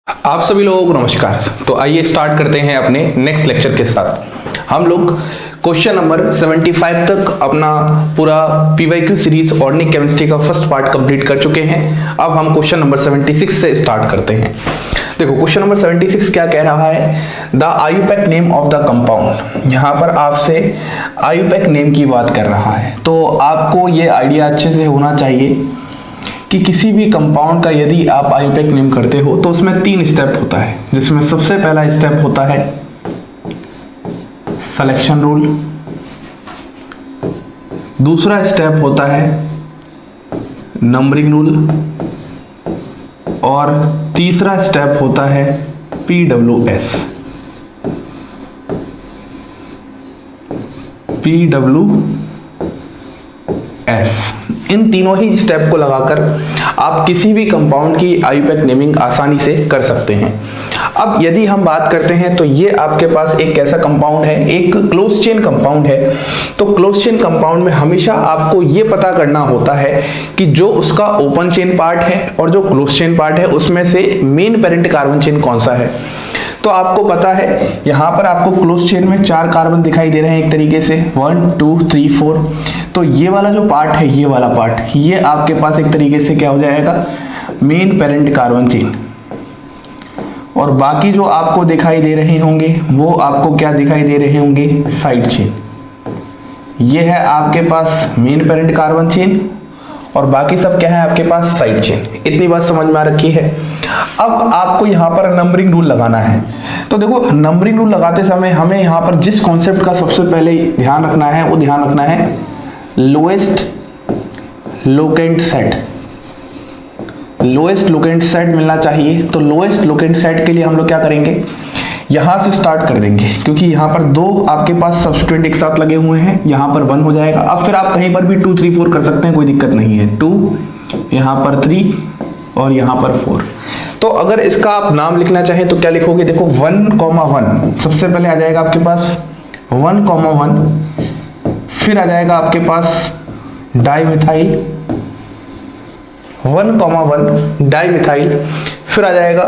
आप सभी लोगों को नमस्कार। तो आइए स्टार्ट करते हैं अपने नेक्स्ट लेक्चर के साथ। हम लोग क्वेश्चन नंबर 75 तक अपना पूरा पीवाईक्यू सीरीज ऑर्गेनिक केमिस्ट्री का फर्स्ट पार्ट कंप्लीट कर चुके हैं। अब हम क्वेश्चन नंबर 76 से स्टार्ट करते हैं। देखो क्वेश्चन नंबर 76 क्या कह रहा है, the IUPAC name of the compound. यहाँ पर आपसे आयुपैक नेम की बात कर रहा है, तो आपको ये आइडिया अच्छे से होना चाहिए कि किसी भी कंपाउंड का यदि आप आयुपैक नेम करते हो तो उसमें 3 स्टेप होता है, जिसमें सबसे पहला स्टेप होता है सिलेक्शन रूल, दूसरा स्टेप होता है नंबरिंग रूल और तीसरा स्टेप होता है PWS। इन तीनों ही स्टेप को लगाकर आप किसी भी कंपाउंड की आयुपैक नेमिंग आसानी से कर सकते हैं। अब यदि हम बात करते हैं तो ये आपके पास एक कैसा कंपाउंड है, एक क्लोज चेन कंपाउंड है। तो क्लोज चेन कंपाउंड में हमेशा आपको ये पता करना होता है कि जो उसका ओपन चेन पार्ट है और जो क्लोज चेन पार्ट है उसमें से मेन पेरेंट कार्बन चेन कौन सा है। तो आपको पता है यहाँ पर आपको क्लोज चेन में 4 कार्बन दिखाई दे रहे हैं एक तरीके से 1 2 3 4। तो ये वाला जो पार्ट है, ये वाला पार्ट, ये आपके पास एक तरीके से क्या हो जाएगा, मेन पेरेंट कार्बन चेन। और बाकी जो आपको दिखाई दे रहे होंगे वो आपको क्या दिखाई दे रहे होंगे, साइड चेन। ये है आपके पास मेन पेरेंट कार्बन चेन और बाकी सब क्या है आपके पास, साइड चेन। इतनी बात समझ में आ रखी है। अब आपको यहाँ पर नंबरिंग रूल लगाना है। तो देखो नंबरिंग रूल लगाते समय हमें यहाँ पर जिस कॉन्सेप्ट का सबसे पहले ध्यान रखना है वो ध्यान रखना है lowest locant set. Lowest locant set मिलना चाहिए। तो लोएस्ट लोकेंट सेट के लिए हम लोग क्या करेंगे, यहां से स्टार्ट कर देंगे, क्योंकि यहां पर 2 आपके पास सब्स्टिट्यूएंट एक साथ लगे हुए हैं, यहां पर 1 हो जाएगा। अब फिर आप कहीं पर भी 2 3 4 कर सकते हैं, कोई दिक्कत नहीं है। 2 यहां पर 3 और यहां पर 4। तो अगर इसका आप नाम लिखना चाहें तो क्या लिखोगे, देखो 1,1 सबसे पहले आ जाएगा आपके पास 1,1, फिर आ जाएगा आपके पास डाइमिथाइल 1,1 डाइमिथाइल, फिर आ जाएगा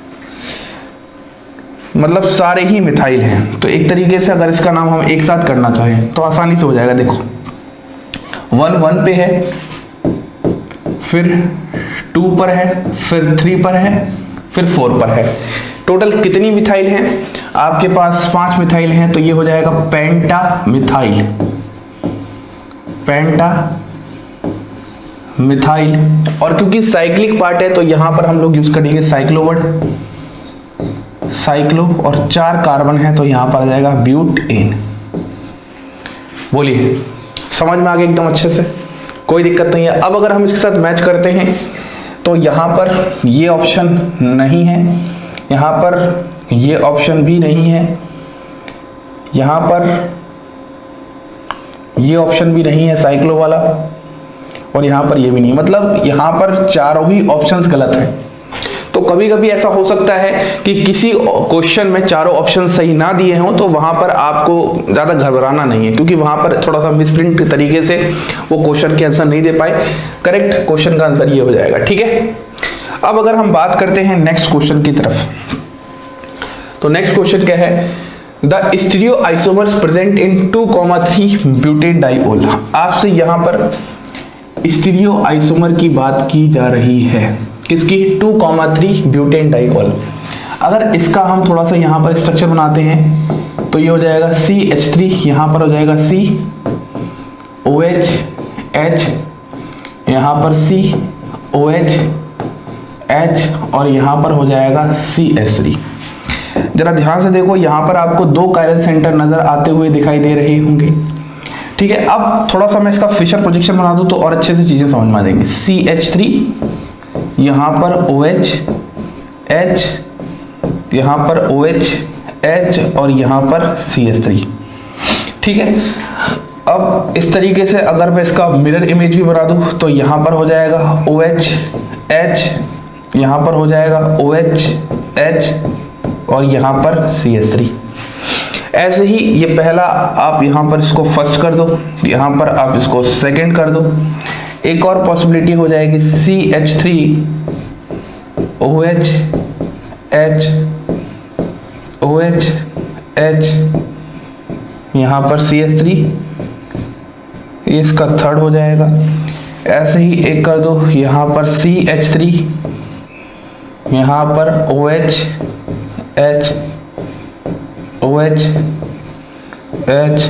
मतलब सारे ही मिथाइल हैं। तो एक तरीके से अगर इसका नाम हम एक साथ करना चाहें तो आसानी से हो जाएगा। देखो 1 1 पे है, फिर 2 पर है, फिर 3 पर है, फिर 4 पर है। टोटल कितनी मिथाइल हैं आपके पास, 5 मिथाइल हैं। तो ये हो जाएगा पेंटा मिथाइल, पेंटा मिथाइल। और क्योंकि साइक्लिक पार्ट है तो यहां पर हम लोग यूज करेंगे साइक्लो वर्ड, साइक्लो, और 4 कार्बन है तो यहां पर आ जाएगा ब्यूटेन। बोलिए समझ में आ गया एकदम अच्छे से, कोई दिक्कत नहीं है। अब अगर हम इसके साथ मैच करते हैं तो यहां पर ये ऑप्शन नहीं है, यहां पर ये ऑप्शन भी नहीं है, यहां पर ये ऑप्शन भी नहीं है साइक्लो वाला, और यहां पर ये भी नहीं। मतलब यहां पर चारों ही ऑप्शंस गलत हैं। तो कभी कभी ऐसा हो सकता है कि किसी क्वेश्चन में चारों ऑप्शन सही ना दिए हों, तो वहां पर आपको ज्यादा घबराना नहीं है, क्योंकि वहां पर थोड़ा सा मिसप्रिंट तरीके से वो क्वेश्चन के आंसर नहीं दे पाए। करेक्ट क्वेश्चन का आंसर ये हो जाएगा, ठीक है। अब अगर हम बात करते हैं नेक्स्ट क्वेश्चन की तरफ, तो नेक्स्ट क्वेश्चन क्या है, the stereo isomers present in 2,3 butane diol. आपसे यहां पर स्टीरियो आइसोमर की बात की जा रही है, किसकी, 2,3 ब्यूटेन डाइओल। अगर इसका हम थोड़ा सा यहाँ पर स्ट्रक्चर बनाते हैं तो ये हो जाएगा CH3, यहाँ पर हो जाएगा COH H, यहाँ पर COH H और यहाँ पर हो जाएगा CH3। जरा ध्यान से देखो, यहाँ पर आपको 2 कायरल सेंटर नजर आते हुए दिखाई दे रहे होंगे, ठीक है। अब थोड़ा सा मैं इसका फिशर प्रोजेक्शन बना दूं तो और अच्छे से चीजें समझ में आ जाएंगी। CH3, यहां पर OH H, यहां पर OH H और यहां पर CH3, ठीक है। अब इस तरीके से अगर मैं इसका मिरर इमेज भी बना दूं तो यहां पर हो जाएगा OH H, यहां पर हो जाएगा OH H और यहां पर CH3। ऐसे ही ये पहला आप यहां पर इसको फर्स्ट कर दो, यहां पर आप इसको सेकंड कर दो। एक और पॉसिबिलिटी हो जाएगी CH3 OH H OH H, यहाँ पर CH3, इसका थर्ड हो जाएगा। ऐसे ही एक कर दो यहाँ पर CH3, यहाँ पर OH H OH H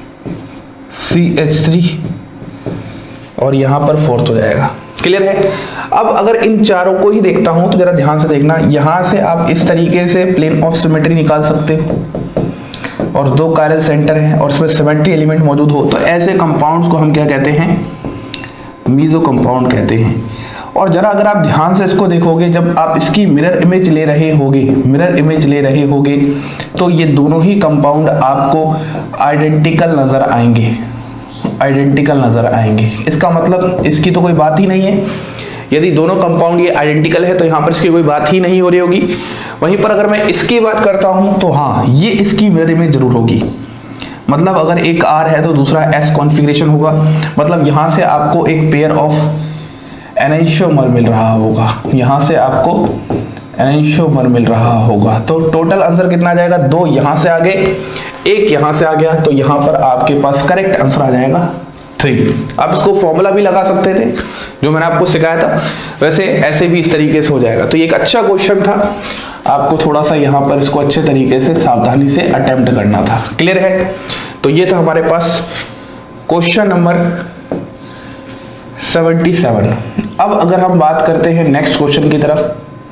CH3 और यहाँ पर फोर्थ हो जाएगा। क्लियर है। अब अगर इन चारों को ही देखता हूं तो जरा ध्यान से देखना, यहां से आप इस तरीके से प्लेन ऑफ सिमेट्री निकाल सकते हो और दो कायरल सेंटर हैं और इसमें सिमेट्री एलिमेंट मौजूद हो, तो ऐसे कंपाउंड्स को हम क्या कहते हैं, मीजो कंपाउंड कहते हैं। और जरा अगर आप ध्यान से इसको देखोगे, जब आप इसकी मिरर इमेज ले रहे होगे तो ये दोनों ही कंपाउंड आपको आइडेंटिकल नजर आएंगे। इसका मतलब इसकी तो कोई बात ही नहीं है। यदि दोनों कंपाउंड ये आइडेंटिकल है तो यहाँ पर इसकी कोई बात ही नहीं हो रही होगी। वहीं पर अगर मैं इसकी बात करता हूं तो हाँ, ये इसकी मिरर इमेज जरूर होगी। मतलब अगर एक R है तो दूसरा S कॉन्फ़िगरेशन होगा, मतलब यहां से आपको एक पेयर ऑफ एनेंटियोमर मिल रहा होगा, यहां से आपको एनेंटियोमर मिल रहा होगा। तो टोटल आंसर कितना आ जाएगा, 2 यहां से आ गए, 1 यहां से आ गया, तो यहां पर आपके पास करेक्ट आंसर आ जाएगा 3। आप इसको फॉर्मूला भी लगा सकते थे जो मैंने आपको सिखाया था, वैसे ऐसे भी इस तरीके से हो जाएगा। तो ये एक अच्छा क्वेश्चन था, आपको थोड़ा सा यहाँ पर इसको अच्छे तरीके से सावधानी से अटेम्प्ट करना था। क्लियर है। तो ये था हमारे पास क्वेश्चन नंबर 77। अब अगर हम बात करते हैं नेक्स्ट क्वेश्चन की तरफ,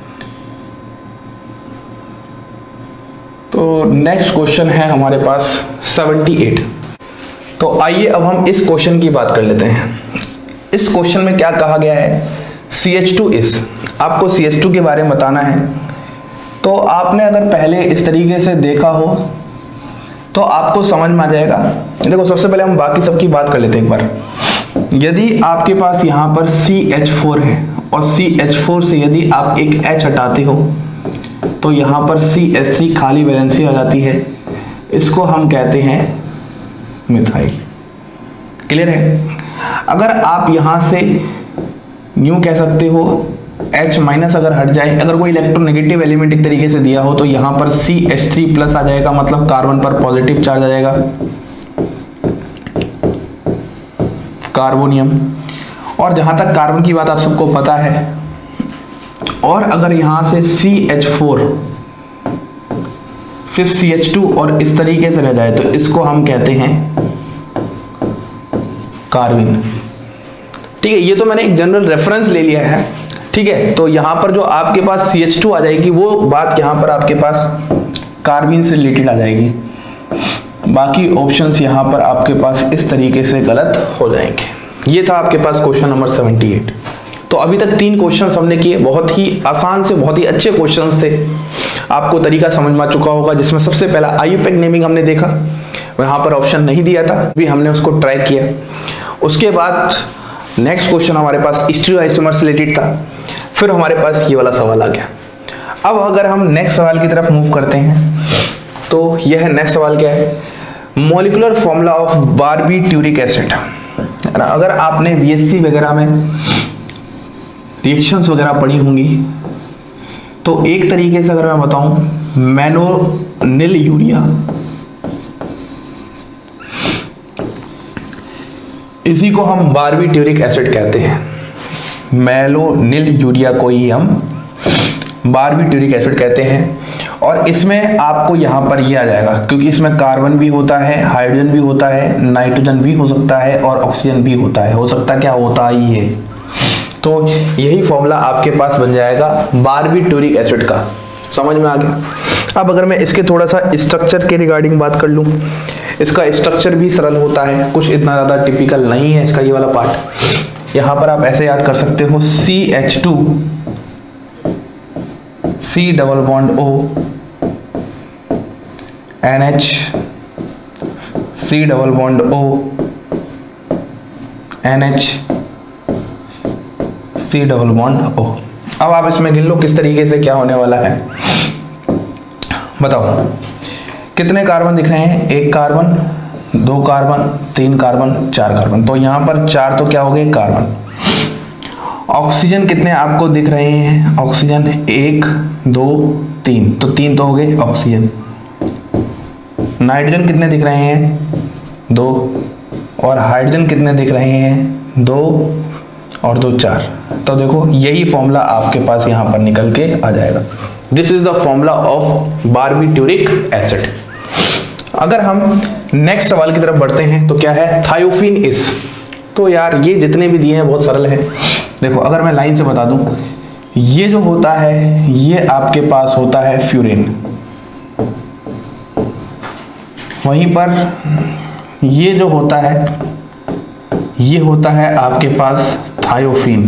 तो नेक्स्ट क्वेश्चन है हमारे पास 78। तो आइए अब हम इस क्वेश्चन की बात कर लेते हैं। इस क्वेश्चन में क्या कहा गया है, CH2 इस, आपको CH2 के बारे में बताना है। तो आपने अगर पहले इस तरीके से देखा हो तो आपको समझ में आ जाएगा। देखो, सबसे पहले हम बाकी सबकी बात कर लेते हैं एक बार। यदि आपके पास यहाँ पर CH4 है और CH4 से यदि आप एक H हटाते हो तो यहाँ पर CH3 खाली वैलेंसी आ जाती है, इसको हम कहते हैं मिथाइल। क्लियर है। अगर आप यहां से यूं कह सकते हो H माइनस अगर हट जाए, अगर कोई इलेक्ट्रोनेगेटिव एलिमेंट एक तरीके से दिया हो तो यहां पर CH3 प्लस आ जाएगा, मतलब कार्बन पर पॉजिटिव चार्ज आ जाएगा, कार्बोनियम। और जहां तक कार्बन की बात आप सबको पता है, और अगर यहां से CH4 सिर्फ CH2 और इस तरीके से रह जाए तो इसको हम कहते हैं कार्बिन। ठीक है, ये तो मैंने एक जनरल रेफरेंस ले लिया है। ठीक है, तो यहां पर जो आपके पास CH2 आ जाएगी वो बात यहां पर आपके पास कार्बिन से रिलेटेड आ जाएगी। बाकी ऑप्शंस यहां पर आपके पास इस तरीके से गलत हो जाएंगे। ये था आपके पास क्वेश्चन नंबर 78। तो अभी तक 3 क्वेश्चन हमने किए, बहुत ही आसान से बहुत ही अच्छे क्वेश्चंस थे। आपको तरीका समझ में आ चुका होगा, जिसमें सबसे पहला आईयूपैक नेमिंग हमने देखा, वहां पर ऑप्शन नहीं दिया था, भी हमने उसको ट्राई किया। उसके बाद नेक्स्ट क्वेश्चन हमारे पास स्टीरियोआइसोमर से रिलेटेड था, फिर हमारे पास ये वाला सवाल आ गया। अब अगर हम नेक्स्ट सवाल की तरफ मूव करते हैं तो यह नेक्स्ट सवाल क्या है, molecular formula of barbituric acid. अगर आपने बीएससी वगैरह में रिएक्शंस वगैरह पढ़ी होंगी तो एक तरीके से अगर मैं बताऊं, मैनोनिल यूरिया, इसी को हम बारबीट्यूरिक एसिड कहते हैं। मैनोनिल यूरिया को ही हम बारबीट्यूरिक एसिड कहते हैं। और इसमें आपको यहाँ पर ये आ जाएगा, क्योंकि इसमें कार्बन भी होता है, हाइड्रोजन भी होता है, नाइट्रोजन भी हो सकता है और ऑक्सीजन भी होता है। हो सकता क्या होता ही है। तो यही फॉर्मूला आपके पास बन जाएगा बारबीट्यूरिक एसिड का। समझ में आ गया। अब अगर मैं इसके थोड़ा सा स्ट्रक्चर के रिगार्डिंग बात कर लूँ, इसका स्ट्रक्चर भी सरल होता है, कुछ इतना ज़्यादा टिपिकल नहीं है इसका ये वाला पार्ट। यहाँ पर आप ऐसे याद कर सकते हो, CH2 C double bond O NH C double bond O NH C double bond O। अब आप इसमें गिन लो किस तरीके से क्या होने वाला है। बताओ कितने कार्बन दिख रहे हैं, 1 कार्बन, 2 कार्बन, 3 कार्बन, 4 कार्बन। तो यहाँ पर 4 तो क्या हो गए, कार्बन। ऑक्सीजन कितने आपको दिख रहे हैं, ऑक्सीजन 1 2 3, तो 3 तो हो गए ऑक्सीजन। नाइट्रोजन कितने दिख रहे हैं? 2, और हाइड्रोजन कितने दिख रहे हैं? 2 और 2 4। तो देखो यही फॉर्मूला आपके पास यहाँ पर निकल के आ जाएगा। This is the formula of barbituric acid. अगर हम नेक्स्ट सवाल की तरफ बढ़ते हैं तो क्या है? Thiophene is. तो यार ये जितने भी दिए हैं बहुत सरल है। देखो अगर मैं लाइन से बता दूं, ये जो होता है ये आपके पास होता है फ्यूरिन, वहीं पर ये जो होता है ये होता है आपके पास थायोफिन,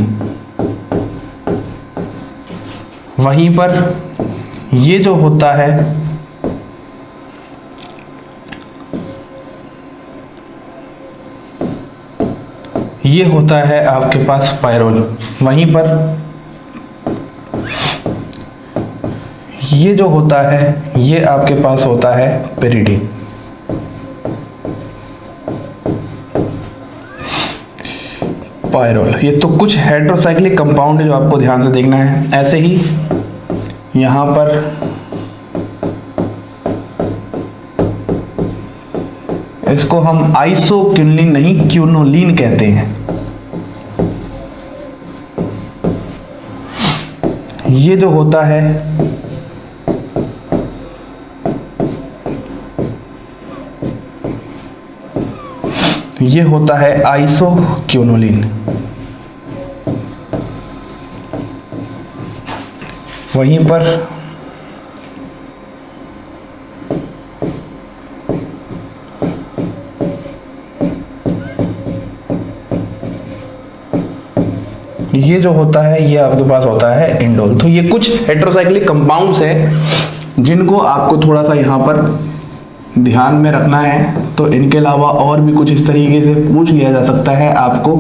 वहीं पर ये जो होता है ये होता है आपके पास पायरोल, वहीं पर ये जो होता है ये आपके पास होता है पेरिडीन। पायरोल, ये तो कुछ हेड्रोसाइक्लिक कंपाउंड है जो आपको ध्यान से देखना है। ऐसे ही यहां पर इसको हम आइसोक्विनोलिन नहीं क्विनोलिन कहते हैं। ये जो होता है ये होता है आइसोक्विनोलिन, वहीं पर ये जो होता है ये आपके पास होता है इंडोल। तो ये कुछ हेट्रोसाइक्लिक कंपाउंड्स हैं जिनको आपको थोड़ा सा यहाँ पर ध्यान में रखना है। तो इनके अलावा और भी कुछ इस तरीके से पूछ लिया जा सकता है आपको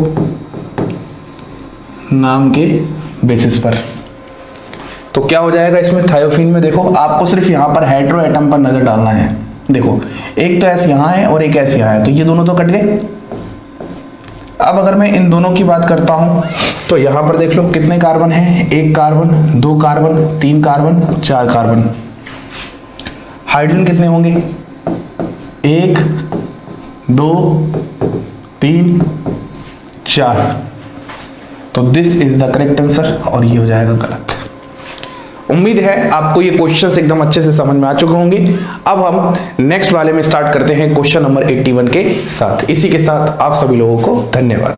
नाम के बेसिस पर। तो क्या हो जाएगा इसमें? थायोफिन में देखो आपको सिर्फ यहाँ पर हेट्रो एटम पर नजर डालना है। देखो एक तो एस यहाँ है और एक एस यहाँ है, तो ये दोनों तो कट गए। अब अगर मैं इन दोनों की बात करता हूं तो यहां पर देख लो कितने कार्बन हैं? 1 carbon, 2 carbon, 3 carbon, 4 carbon. Hydrogen कितने होंगे? 1 2 3 4। तो this is the correct answer और ये हो जाएगा गलत। उम्मीद है आपको ये क्वेश्चंस एकदम अच्छे से समझ में आ चुके होंगे। अब हम नेक्स्ट वाले में स्टार्ट करते हैं क्वेश्चन नंबर 81 के साथ। इसी के साथ आप सभी लोगों को धन्यवाद।